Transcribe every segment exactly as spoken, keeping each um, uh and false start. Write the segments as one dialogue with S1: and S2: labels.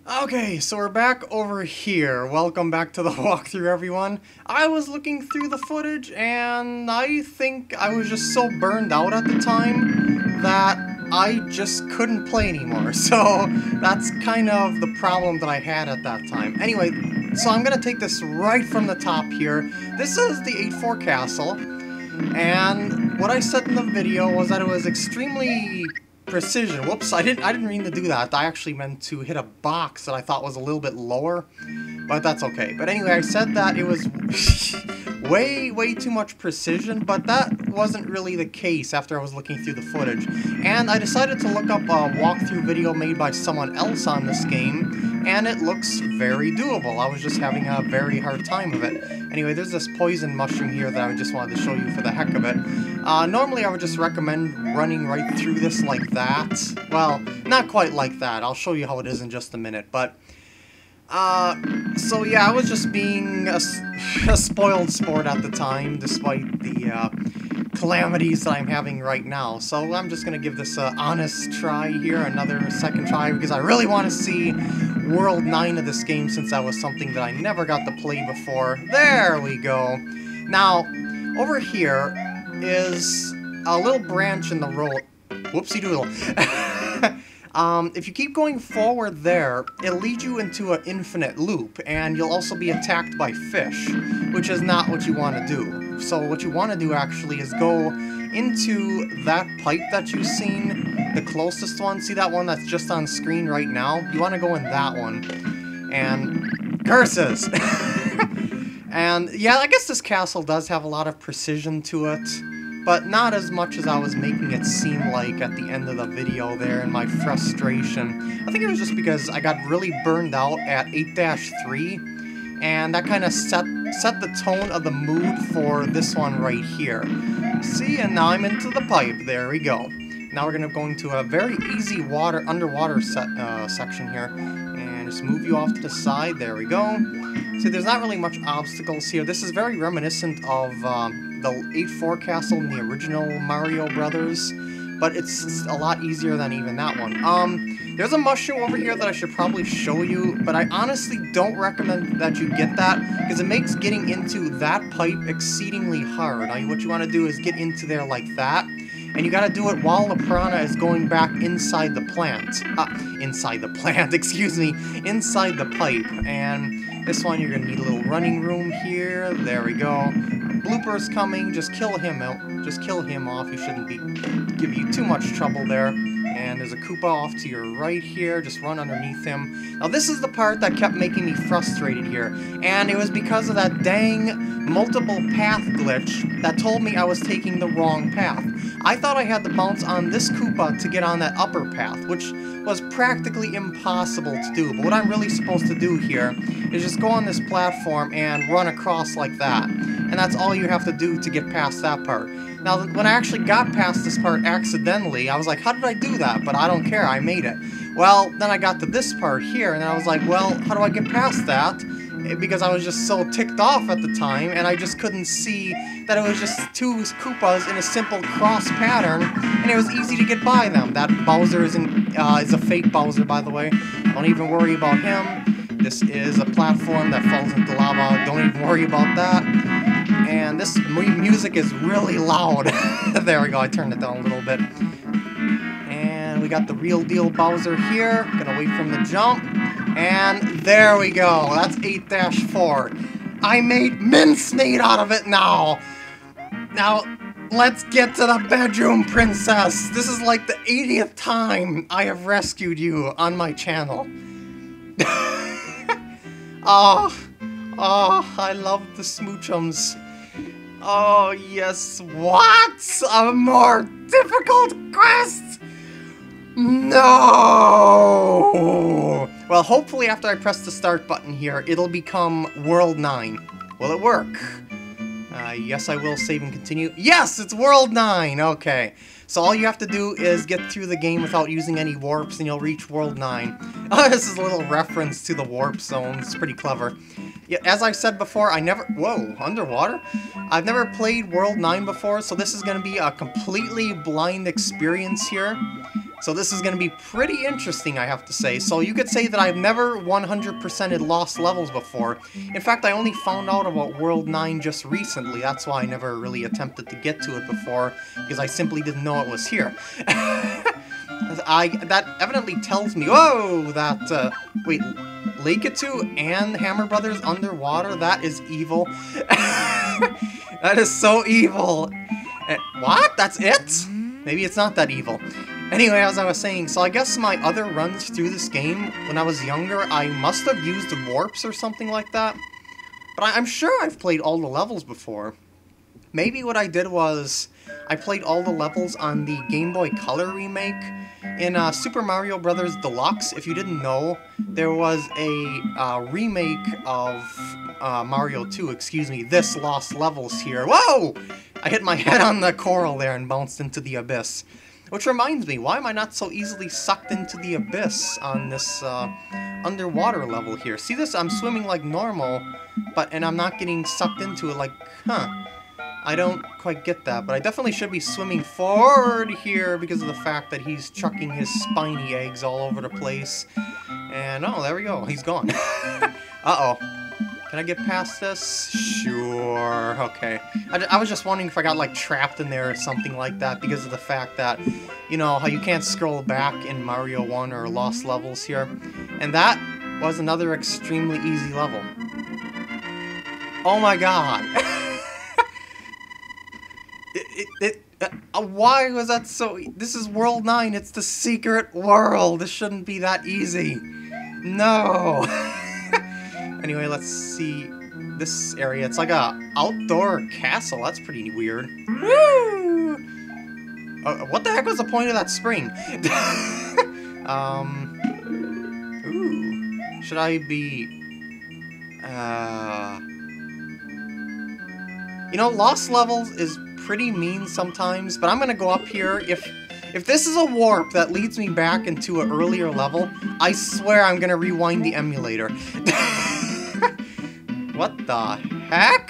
S1: Okay, so we're back over here. Welcome back to the walkthrough, everyone. I was looking through the footage, and I think I was just so burned out at the time that I just couldn't play anymore. So that's kind of the problem that I had at that time. Anyway, so I'm gonna take this right from the top here. This is the eight four castle, and what I said in the video was that it was extremely precision. Whoops, I didn't I didn't mean to do that. I actually meant to hit a box that I thought was a little bit lower, but that's okay. But anyway, I said that it was way, way too much precision, but that wasn't really the case after I was looking through the footage. And I decided to look up a walkthrough video made by someone else on this game, and it looks very doable. I was just having a very hard time of it. Anyway, there's this poison mushroom here that I just wanted to show you for the heck of it. Uh, normally I would just recommend running right through this like that. Well, not quite like that. I'll show you how it is in just a minute, but... Uh, so yeah, I was just being a, a spoiled sport at the time, despite the, uh, calamities that I'm having right now. So I'm just gonna give this an honest try here, another second try, because I really want to see World nine of this game, since that was something that I never got to play before. There we go. Now, over here is a little branch in the road. Whoopsie doodle. Um, if you keep going forward there, it'll lead you into an infinite loop, and you'll also be attacked by fish, which is not what you want to do. So what you want to do, actually, is go into that pipe that you've seen, the closest one. See that one that's just on screen right now? You want to go in that one. And... curses! And, yeah, I guess this castle does have a lot of precision to it, but not as much as I was making it seem like at the end of the video there in my frustration. I think it was just because I got really burned out at eight dash three, and that kind of set, set the tone of the mood for this one right here. See, and now I'm into the pipe. There we go. Now we're going to go into a very easy water underwater set, uh, section here, and just move you off to the side. There we go. See, there's not really much obstacles here. This is very reminiscent of um, the eight four castle in the original Mario Brothers, but it's a lot easier than even that one. Um, there's a mushroom over here that I should probably show you, but I honestly don't recommend that you get that, because it makes getting into that pipe exceedingly hard. Now, what you want to do is get into there like that, and you gotta do it while the piranha is going back inside the plant. Uh, inside the plant, excuse me. Inside the pipe. And this one, you're gonna need a little running room here. There we go. Blooper's coming. Just kill him out. Just kill him off. He shouldn't be give you too much trouble there. And there's a Koopa off to your right here. Just run underneath him. Now, this is the part that kept making me frustrated here. And it was because of that dang multiple path glitch that told me I was taking the wrong path. I thought I had to bounce on this Koopa to get on that upper path, which was practically impossible to do. But what I'm really supposed to do here is just go on this platform and run across like that. And that's all you have to do to get past that part. Now, when I actually got past this part accidentally, I was like, how did I do that? But I don't care, I made it. Well, then I got to this part here, and I was like, well, how do I get past that? Because I was just so ticked off at the time, and I just couldn't see that it was just two Koopas in a simple cross pattern, and it was easy to get by them. That Bowser is, in, uh, is a fake Bowser, by the way. Don't even worry about him. This is a platform that falls into lava. Don't even worry about that. And this music is really loud. There we go, I turned it down a little bit. And we got the real deal Bowser here. Gonna wait for him to jump. And there we go. That's eight dash four. I made mincemeat out of it now. Now, let's get to the bedroom, princess. This is like the eightieth time I have rescued you on my channel. Oh, oh, I love the smoochums. Oh, yes. What? A more difficult quest? No! Well, hopefully after I press the start button here, it'll become World nine. Will it work? Uh, yes, I will save and continue. Yes, it's World nine! Okay. So all you have to do is get through the game without using any warps, and you'll reach World nine. Oh, this is a little reference to the warp zone. It's pretty clever. Yeah, as I've said before, I never... Whoa, underwater? I've never played World nine before, so this is going to be a completely blind experience here. So this is going to be pretty interesting, I have to say. So you could say that I've never one hundred percented Lost Levels before. In fact, I only found out about World nine just recently. That's why I never really attempted to get to it before, because I simply didn't know it was here. I That evidently tells me, whoa, that, uh, wait, Lakitu and Hammer Brothers underwater? That is evil. That is so evil. Uh, what? That's it? Maybe it's not that evil. Anyway, as I was saying, so I guess my other runs through this game, when I was younger, I must have used warps or something like that. But I I'm sure I've played all the levels before. Maybe what I did was, I played all the levels on the Game Boy Color remake. In uh, Super Mario Bros. Deluxe, if you didn't know, there was a uh, remake of uh, Mario two, excuse me, this Lost Levels here. Whoa! I hit my head on the coral there and bounced into the abyss. Which reminds me, why am I not so easily sucked into the abyss on this uh, underwater level here? See this? I'm swimming like normal, but and I'm not getting sucked into it like, huh. I don't quite get that, but I definitely should be swimming forward here because of the fact that he's chucking his spiny eggs all over the place. And, oh, there we go. He's gone. Uh-oh. Can I get past this? Sure. Okay. I, I was just wondering if I got, like, trapped in there or something like that because of the fact that, you know, how you can't scroll back in Mario one or Lost Levels here. And that was another extremely easy level. Oh my god. It, it, it, uh, why was that so... E this is World nine, it's the secret world. This shouldn't be that easy. No. Anyway, let's see this area. It's like a outdoor castle. That's pretty weird. Woo! Uh, what the heck was the point of that spring? um... Ooh. Should I be... Uh... You know, Lost Levels is pretty mean sometimes, but I'm gonna go up here. If if this is a warp that leads me back into an earlier level, I swear I'm gonna rewind the emulator. What the heck?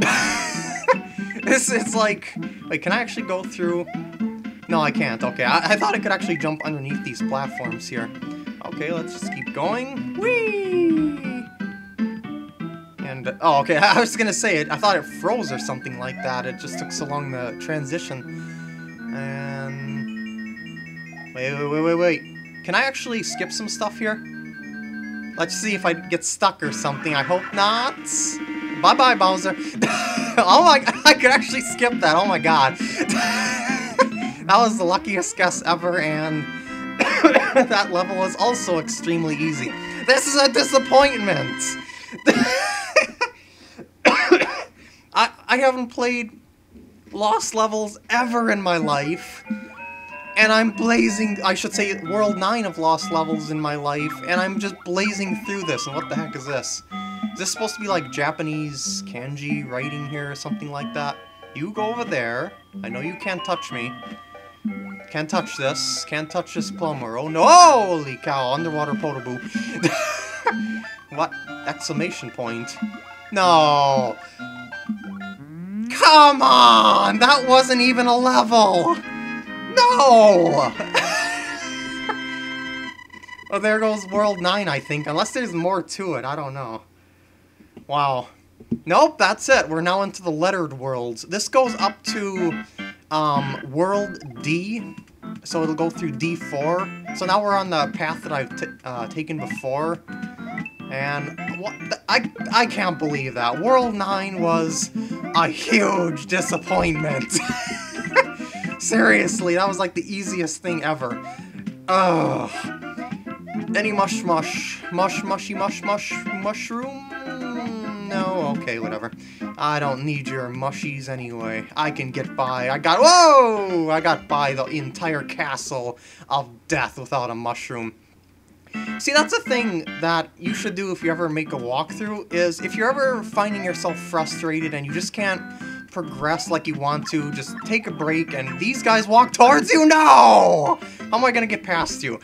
S1: This it's like, wait, can I actually go through? No, I can't. Okay, I, I thought I could actually jump underneath these platforms here. Okay, let's just keep going. Whee! And, oh, okay, I was gonna say it. I thought it froze or something like that. It just took so long to transition. And... Wait, wait, wait, wait, wait. Can I actually skip some stuff here? Let's see if I get stuck or something. I hope not. Bye-bye, Bowser. Oh my... I could actually skip that. Oh my god. That was the luckiest guess ever, and... that level was also extremely easy. This is a disappointment! I, I haven't played Lost Levels ever in my life, and I'm blazing, I should say World nine of Lost Levels in my life, and I'm just blazing through this, and what the heck is this? Is this supposed to be like Japanese kanji writing here or something like that? You go over there, I know you can't touch me. Can't touch this, can't touch this plumber. Oh no, holy cow, underwater potable. What? Exclamation point. No! Come on! That wasn't even a level! No! Well, there goes World nine, I think. Unless there's more to it, I don't know. Wow. Nope, that's it. We're now into the lettered worlds. This goes up to um, World D. So it'll go through D four. So now we're on the path that I've t uh, taken before. And what the, I, I can't believe that. World nine was a huge disappointment. Seriously, that was like the easiest thing ever. Ugh. Any mush mush. Mush mushy mush mush mushroom? No? Okay, whatever. I don't need your mushies anyway. I can get by. I got- Whoa! I got by the entire castle of death without a mushroom. See, that's a thing that you should do if you ever make a walkthrough, is if you're ever finding yourself frustrated and you just can't progress like you want to, just take a break and these guys walk towards you? No! How am I gonna get past you?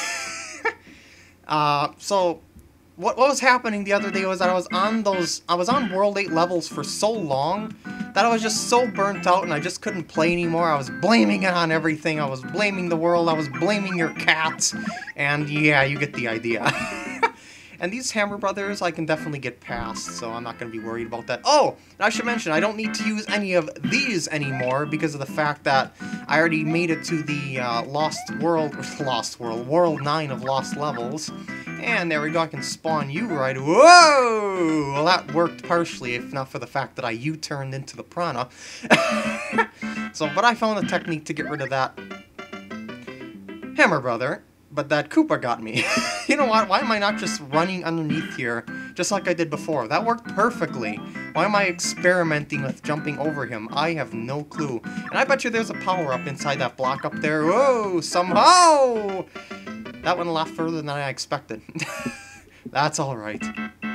S1: uh, so, what, what was happening the other day was that I was on those, I was on World eight levels for so long that I was just so burnt out and I just couldn't play anymore. I was blaming it on everything. I was blaming the world. I was blaming your cats. And yeah, you get the idea. And these Hammer Brothers, I can definitely get past, so I'm not going to be worried about that. Oh, and I should mention, I don't need to use any of these anymore because of the fact that I already made it to the uh, Lost World, Lost World, World nine of Lost Levels. And there we go, I can spawn you right. Whoa! Well, that worked partially, if not for the fact that I U-turned into the Piranha. So, but I found a technique to get rid of that Hammer Brother. But that Koopa got me. You know what? Why am I not just running underneath here, just like I did before? That worked perfectly. Why am I experimenting with jumping over him? I have no clue. And I bet you there's a power-up inside that block up there. Whoa! Somehow! That went a lot further than I expected. That's alright.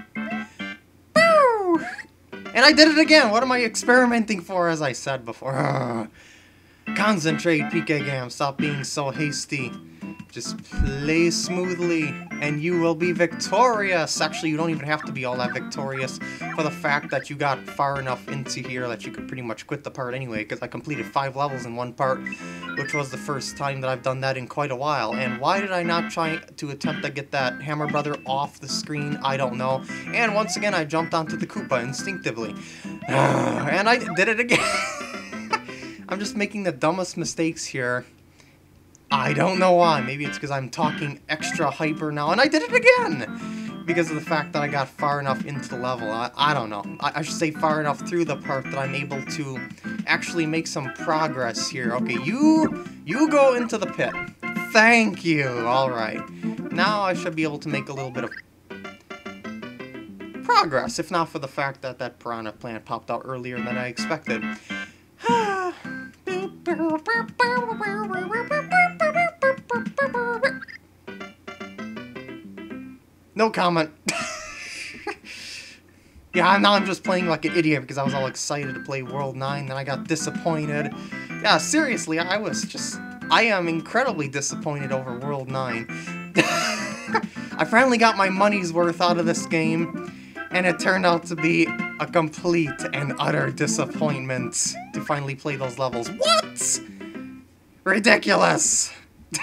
S1: And I did it again! What am I experimenting for, as I said before? Ugh. Concentrate, PkGam. Stop being so hasty. Just play smoothly, and you will be victorious! Actually, you don't even have to be all that victorious for the fact that you got far enough into here that you could pretty much quit the part anyway, because I completed five levels in one part, which was the first time that I've done that in quite a while. And why did I not try to attempt to get that Hammer Brother off the screen? I don't know. And once again, I jumped onto the Koopa instinctively. And I did it again! I'm just making the dumbest mistakes here. I don't know why. Maybe it's because I'm talking extra hyper now. And I did it again! Because of the fact that I got far enough into the level. I, I don't know. I, I should say far enough through the part that I'm able to actually make some progress here. Okay, you, you go into the pit. Thank you! Alright. Now I should be able to make a little bit of progress, if not for the fact that that Piranha plant popped out earlier than I expected. No comment. Yeah, now I'm just playing like an idiot because I was all excited to play World nine, then I got disappointed. Yeah, seriously, I was just... I am incredibly disappointed over World nine. I finally got my money's worth out of this game, and it turned out to be a complete and utter disappointment to finally play those levels. What? Ridiculous!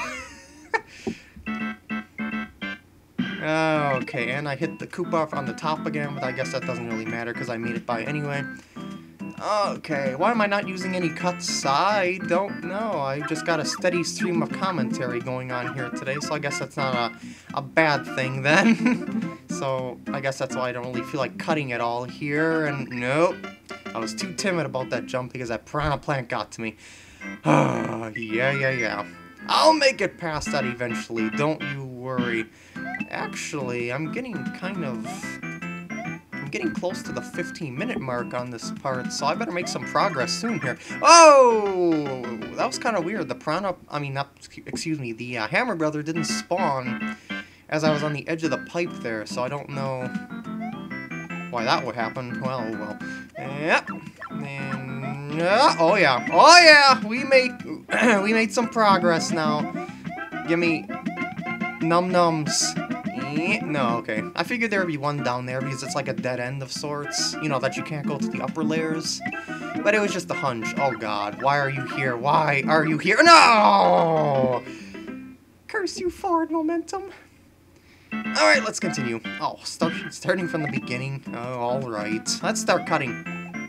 S1: Okay, and I hit the Koopa on the top again, but I guess that doesn't really matter because I made it by anyway. Okay, why am I not using any cuts? I don't know. I just got a steady stream of commentary going on here today, so I guess that's not a, a bad thing then. So I guess that's why I don't really feel like cutting it all here, and nope. I was too timid about that jump because that Piranha plant got to me. yeah, yeah, yeah. I'll make it past that eventually, don't you worry. Actually, I'm getting kind of... I'm getting close to the fifteen minute mark on this part, so I better make some progress soon here. Oh! That was kind of weird. The Piranha... I mean, not... Excuse me, the uh, Hammer Brother didn't spawn as I was on the edge of the pipe there, so I don't know why that would happen. Well, well. Yep. And... Uh, oh, yeah. Oh, yeah! We made... we made some progress now. Give me... Num-nums. No, okay. I figured there would be one down there because it's like a dead end of sorts. You know, that you can't go to the upper layers. But it was just a hunch. Oh god, why are you here? Why are you here? No! Curse you, forward momentum. Alright, let's continue. Oh, start, starting from the beginning. Oh, alright. Let's start cutting.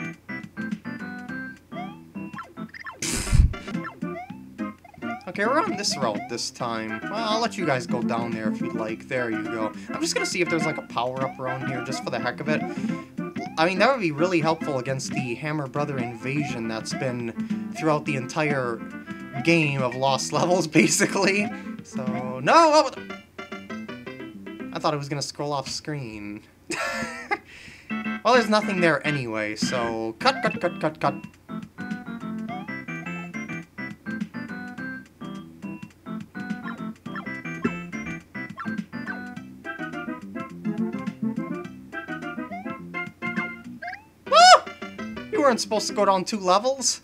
S1: Okay, we're on this route this time. Well, I'll let you guys go down there if you'd like. There you go. I'm just gonna see if there's like a power-up around here just for the heck of it. I mean, that would be really helpful against the Hammer Brother invasion that's been throughout the entire game of Lost Levels, basically. So, no! Oh, I thought it was gonna scroll off screen. Well, there's nothing there anyway, so... Cut, cut, cut, cut, cut. You weren't supposed to go down two levels?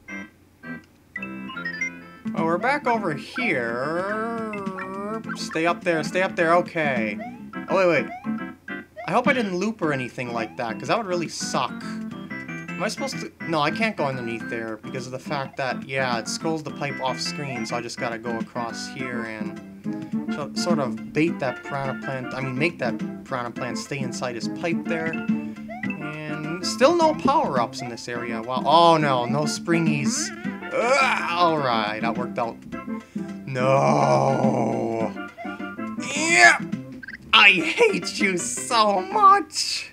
S1: Well, we're back over here. Stay up there, stay up there, okay. Oh, wait, wait. I hope I didn't loop or anything like that, because that would really suck. Am I supposed to... No, I can't go underneath there because of the fact that, yeah, it scrolls the pipe off screen, so I just gotta go across here and so, sort of bait that piranha plant, I mean, make that piranha plant stay inside his pipe there. And still no power-ups in this area. Wow. Oh, no, no springies. Alright, that worked out. No. Yeah. I hate you so much.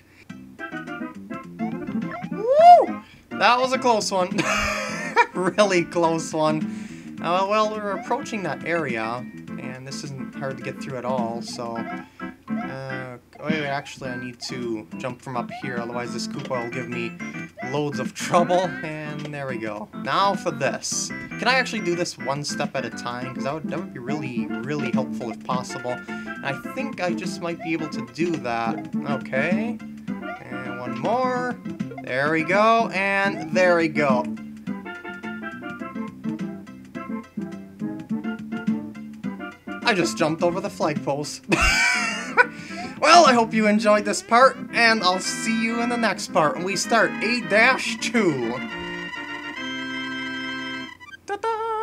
S1: Woo! That was a close one. Really close one. Uh, well, we're approaching that area, and this isn't hard to get through at all, so... Uh, oh, wait, actually, I need to jump from up here, otherwise this Koopa will give me loads of trouble, and there we go. Now for this. Can I actually do this one step at a time? Because that would, that would be really, really helpful if possible. And I think I just might be able to do that. Okay. And one more. There we go, and there we go. I just jumped over the flagpoles. Well, I hope you enjoyed this part, and I'll see you in the next part when we start eight dash two. Ta-da!